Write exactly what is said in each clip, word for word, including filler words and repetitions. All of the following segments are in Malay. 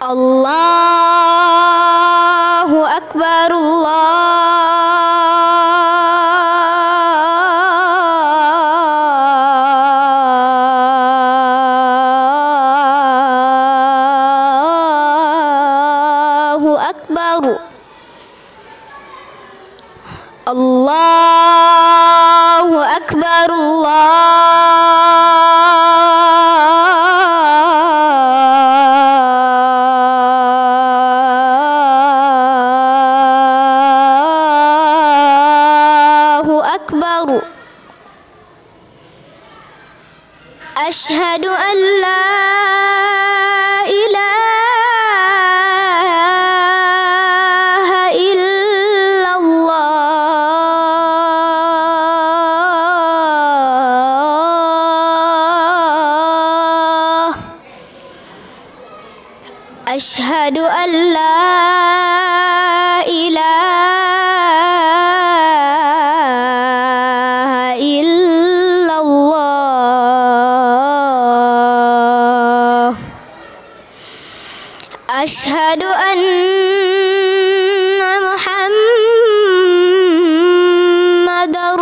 Allahu Akbar, Allahu Akbar, Allahu Akbar, Allahu Akbar. Asyhadu an la ilaha illallah. Asyhadu an la ilaha illallah. Asyhadu anna Muhammadar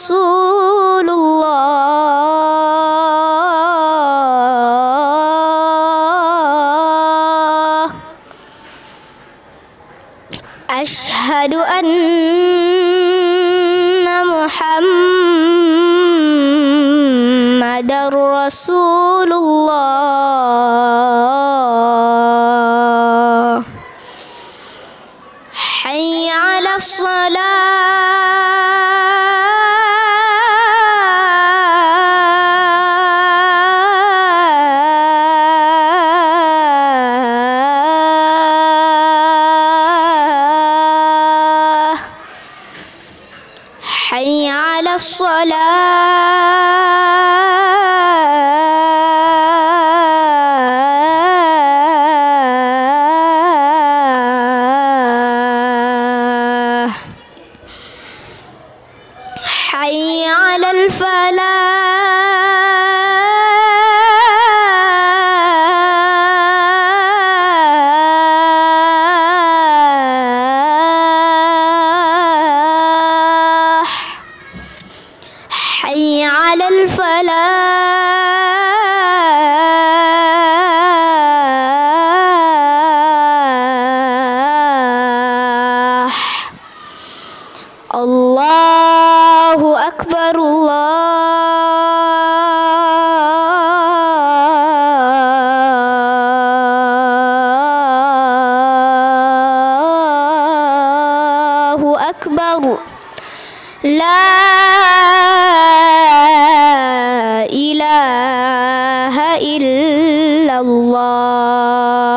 Rasulullah. Asyhadu anna Muhammadar Rasulullah. Hayya 'ala shalah. Hayya 'ala shalah. Hayya 'alal falah. Hayya 'alal falah. Allahu Akbar, Allahu Akbar. La ilaha illallah.